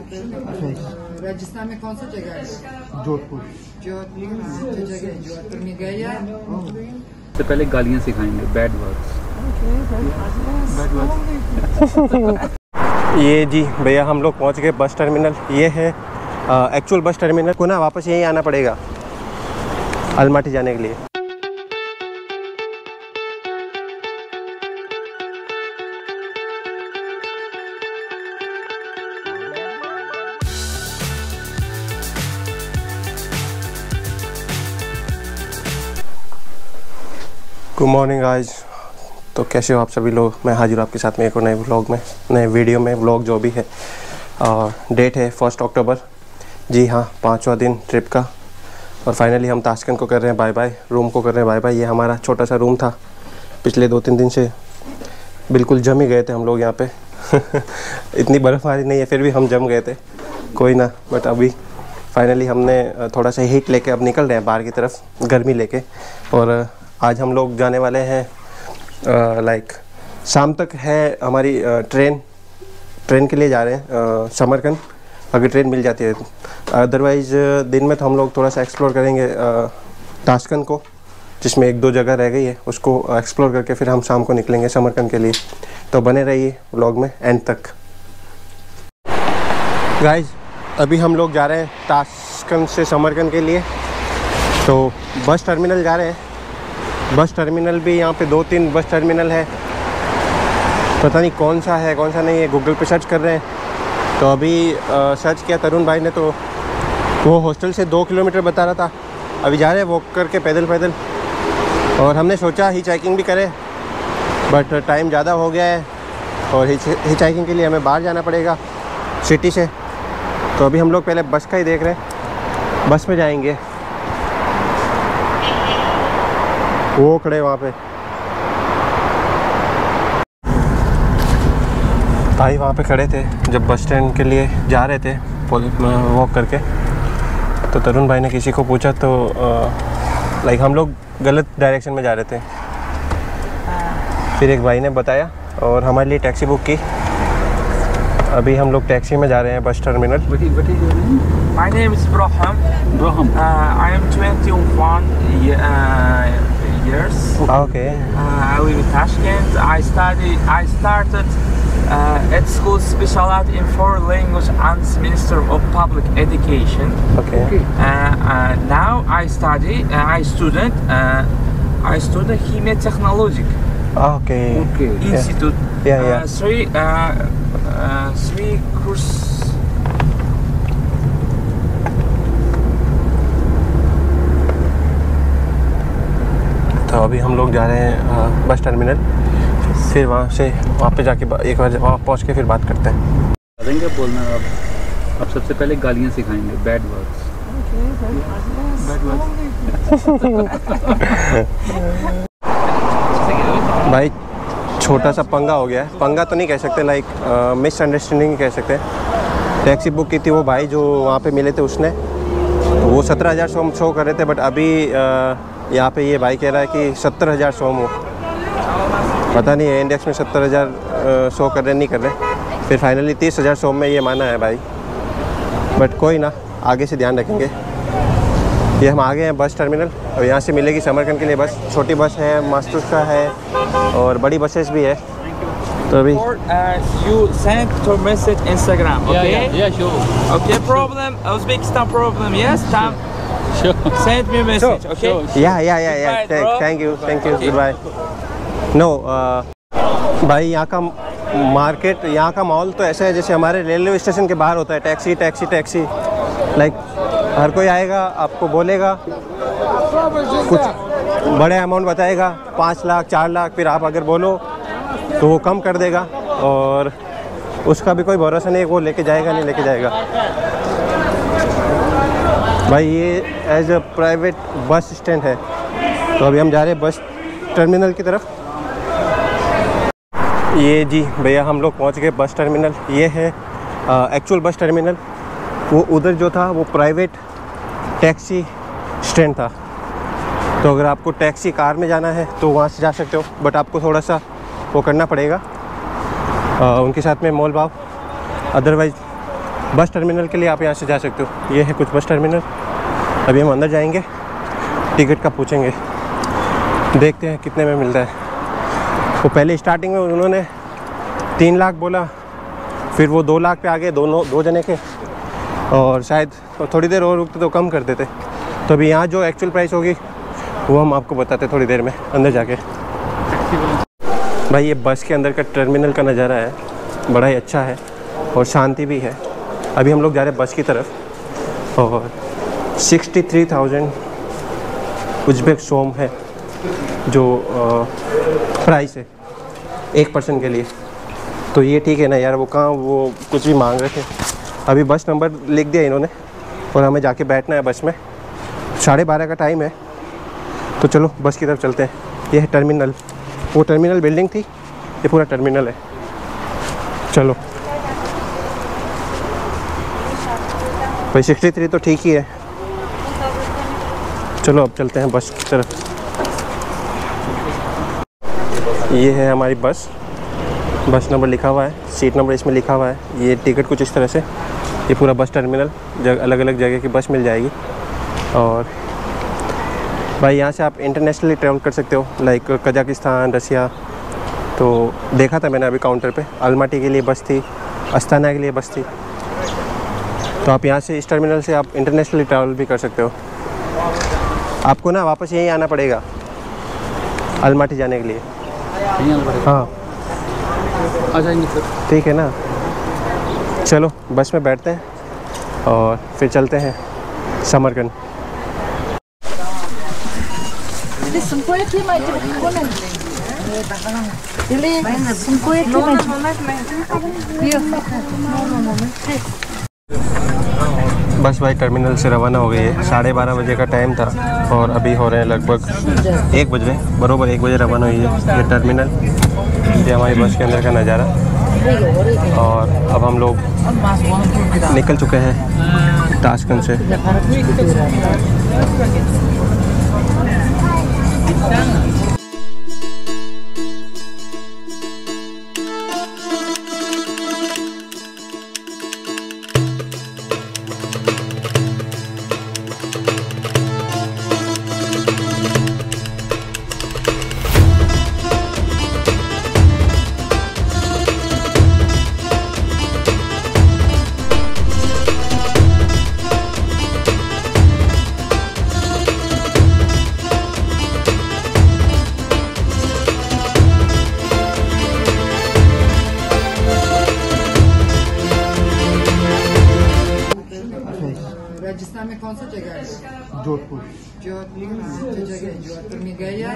राजस्थान में कौन सा जगह है? जोधपुर। जोधपुर जगह जोधपुर में गए या? सबसे पहले गालियाँ सिखाएंगे, बैड वर्ड्स। ये जी भैया हम लोग पहुंच गए बस टर्मिनल। ये है एक्चुअल बस टर्मिनल को ना वापस यहीं आना पड़ेगा अलमाटी जाने के लिए। Good morning guys. तो कैसे हो आप सभी लोग? मैं हाजिर हूँ आपके साथ में एक और नए व्लॉग में, नए वीडियो में। व्लॉग जो भी है और डेट है 1 अक्टूबर। जी हाँ, 5वां दिन ट्रिप का। और फाइनली हम ताशकंद को कर रहे हैं बाय बाय, रूम को कर रहे हैं बाय बाय। ये हमारा छोटा सा रूम था, पिछले 2-3 दिन से बिल्कुल जम ही गए थे हम लोग यहाँ पे। इतनी बर्फ़बारी नहीं है फिर भी हम जम गए थे, कोई ना। बट अभी फाइनली हमने थोड़ा सा हीट लेके अब निकल रहे हैं बाहर की तरफ, गर्मी लेके। और आज हम लोग जाने वाले हैं लाइक शाम तक है हमारी ट्रेन के लिए जा रहे हैं समरकंद, अगर ट्रेन मिल जाती है। अदरवाइज़ दिन में तो हम लोग थोड़ा सा एक्सप्लोर करेंगे ताशकंद को, जिसमें 1-2 जगह रह गई है, उसको एक्सप्लोर करके फिर हम शाम को निकलेंगे समरकंद के लिए। तो बने रहिए व्लॉग में एंड तक। गाइज अभी हम लोग जा रहे हैं ताशकंद से समरकंद के लिए। तो बस टर्मिनल जा रहे हैं। बस टर्मिनल भी यहाँ पे 2-3 बस टर्मिनल है, पता नहीं कौन सा है कौन सा नहीं है। गूगल पे सर्च कर रहे हैं। तो अभी सर्च किया तरुण भाई ने, तो वो हॉस्टल से 2 किलोमीटर बता रहा था। अभी जा रहे हैं वॉक करके पैदल। और हमने सोचा हिच हाइकिंग भी करें, बट टाइम ज़्यादा हो गया है और हिच हाइकिंग के लिए हमें बाहर जाना पड़ेगा सिटी से। तो अभी हम लोग पहले बस का ही देख रहे हैं, बस में जाएंगे। वो खड़े वहाँ पे भाई, वहाँ पे खड़े थे जब बस स्टैंड के लिए जा रहे थे वॉक करके। तो तरुण भाई ने किसी को पूछा तो लाइक हम लोग गलत डायरेक्शन में जा रहे थे। फिर एक भाई ने बताया और हमारे लिए टैक्सी बुक की। अभी हम लोग टैक्सी में जा रहे हैं bus terminal. My name is Braham. I am 21 years. Okay. I live in Tashkent. I started at school specialized in foreign language and Minister of Public Education. Okay. Now I study Hime Technologic Okay. Institute. Yeah. Three course. तो अभी हम लोग जा रहे हैं bus terminal. फिर वहाँ से वहाँ पे जाके एक बार वहाँ पहुँच के फिर बात करते हैं। क्या बोलना है अब सबसे पहले गालियाँ सिखाएंगे, बैड वर्ड्स। भाई छोटा सा पंगा हो गया है। पंगा तो नहीं कह सकते, लाइक मिसअंडरस्टैंडिंग कह सकते हैं। टैक्सी बुक की थी वो भाई जो वहाँ पे मिले थे, उसने वो 17,000 शो कर रहे थे। बट अभी यहाँ पे ये भाई कह रहा है कि 70,000 शो हो। पता नहीं है इंडेक्स में 70,000 शो कर रहे नहीं कर रहे। फिर फाइनली 30,000 शो में ये माना है भाई। बट कोई ना, आगे से ध्यान रखेंगे। ये हम आ गए हैं बस टर्मिनल और यहाँ से मिलेगी समरकंद के लिए बस। छोटी बस है, मास्टर्स का है और बड़ी बसेस भी है। तो अभी you send to message Instagram, okay? Yeah, sure. Okay, problem, Uzbekistan problem, yes, Tam. Sure. Send me a message, okay? Yeah. Goodbye, bro. Thank you. Goodbye. No, भाई यहाँ का मार्केट, यहाँ का मॉल तो ऐसा है जैसे हमारे रेलवे स्टेशन के बाहर होता है। टैक्सी लाइक हर कोई आएगा, आपको बोलेगा, कुछ बड़े अमाउंट बताएगा, 5 लाख 4 लाख। फिर आप अगर बोलो तो वो कम कर देगा और उसका भी कोई भरोसा नहीं, वो लेके जाएगा नहीं लेके जाएगा। भाई ये as a private bus stand है। तो अभी हम जा रहे हैं बस टर्मिनल की तरफ। ये जी भैया हम लोग पहुंच गए बस टर्मिनल। ये है एक्चुअल बस टर्मिनल। वो उधर जो था वो प्राइवेट टैक्सी स्टैंड था। तो अगर आपको टैक्सी कार में जाना है तो वहाँ से जा सकते हो, बट आपको थोड़ा सा वो करना पड़ेगा उनके साथ में मोल भाव। अदरवाइज़ बस टर्मिनल के लिए आप यहाँ से जा सकते हो। ये है कुछ बस टर्मिनल। अभी हम अंदर जाएंगे, टिकट का पूछेंगे, देखते हैं कितने में मिलता है। वो पहले स्टार्टिंग में उन्होंने 3 लाख बोला, फिर वो 2 लाख पे आ गए दो जने के, और शायद थोड़ी देर और रुकते तो कम कर देते। तो अभी यहाँ जो एक्चुअल प्राइस होगी वो हम आपको बताते थोड़ी देर में अंदर जाके। भाई ये बस के अंदर का टर्मिनल का नज़ारा है, बड़ा ही अच्छा है और शांति भी है। अभी हम लोग जा रहे हैं बस की तरफ, और 63,000 उज़्बेक सोम है जो प्राइस है 1 पर्सन के लिए। तो ये ठीक है ना यार, वो कहाँ वो कुछ भी मांग रहे थे। अभी बस नंबर लिख दिया इन्होंने और हमें जाके बैठना है बस में। 12:30 का टाइम है, तो चलो बस की तरफ चलते हैं। ये है टर्मिनल, वो टर्मिनल बिल्डिंग थी, ये पूरा टर्मिनल है। चलो भाई 63 तो ठीक ही है। चलो अब चलते हैं बस की तरफ। ये है हमारी बस नंबर लिखा हुआ है, सीट नंबर इसमें लिखा हुआ है। ये टिकट कुछ इस तरह से, ये पूरा बस टर्मिनल, अलग अलग जगह की बस मिल जाएगी। और भाई यहाँ से आप इंटरनेशनली ट्रैवल कर सकते हो, लाइक कजाकिस्तान, रसिया। तो देखा था मैंने अभी काउंटर पे, अलमाटी के लिए बस थी, अस्ताना के लिए बस थी। तो आप यहाँ से इस टर्मिनल से आप इंटरनेशनली ट्रैवल भी कर सकते हो। आपको ना वापस यहीं आना पड़ेगा अलमाटी जाने के लिए। हाँ आ जाएंगे सर। ठीक है ना, चलो बस में बैठते हैं और फिर चलते हैं समरकंद। बस भाई टर्मिनल से रवाना हो गई है। 12:30 बजे का टाइम था और अभी हो रहे हैं लगभग 1 बजे, बरोबर 1 बजे रवाना हुई है। ये टर्मिनल, ये हमारी बस के अंदर का नज़ारा। और अब हम लोग निकल चुके हैं ताशकंद से। राजस्थान में कौन सा जगह है? जोधपुर। जोधपुर जगह, जोधपुर में गया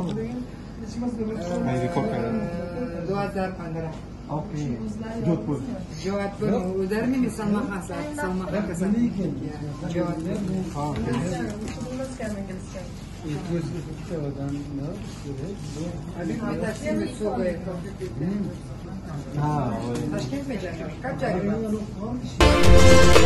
2015। ओके, जोधपुर। जोधपुर उधर में सलमा खान के साथ जोधपुर। अभी मैं टैक्सी में सो गए, ताशकंद में जाना, कब जाएगा?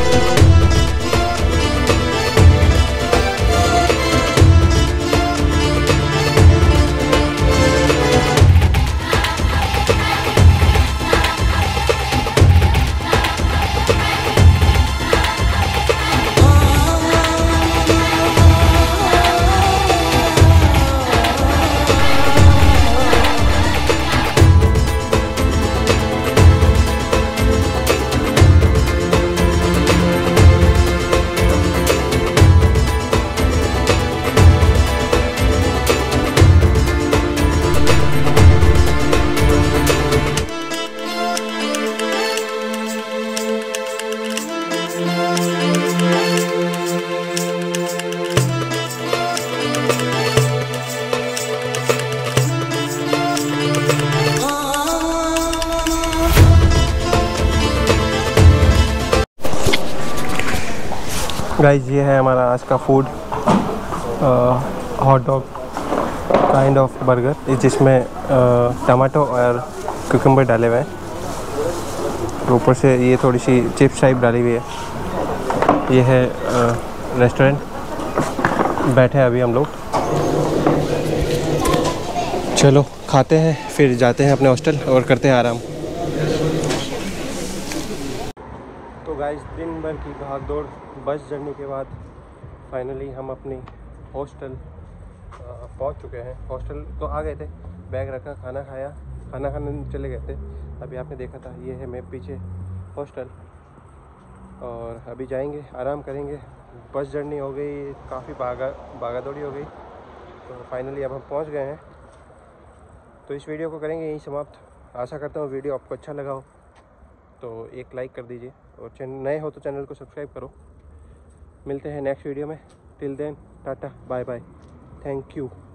गाइस ये है हमारा आज का food, hot dog kind of burger, जिसमें टमाटो और कुकुम्बर डाले हुए हैं। ऊपर से ये थोड़ी सी चिप्स टाइप डाली हुई है। ये है रेस्टोरेंट, बैठे हैं अभी हम लोग। चलो खाते हैं, फिर जाते हैं अपने हॉस्टल और करते हैं आराम। तो गाइस दिन भर की भाग दौड़ बस जर्नी के बाद फाइनली हम अपनी हॉस्टल पहुंच चुके हैं। हॉस्टल तो आ गए थे, बैग रखा, खाना खाया, खाना खाने चले गए थे। अभी आपने देखा था, ये है मेरे पीछे हॉस्टल। और अभी जाएंगे, आराम करेंगे। बस जर्नी हो गई, काफ़ी भागा दौड़ी हो गई, तो फाइनली अब हम पहुंच गए हैं। तो इस वीडियो को करेंगे यहीं समाप्त। आशा करता हूँ वीडियो आपको अच्छा लगा हो, तो एक लाइक कर दीजिए और नए हो तो चैनल को सब्सक्राइब करो। मिलते हैं नेक्स्ट वीडियो में। Till then tata bye bye, thank you.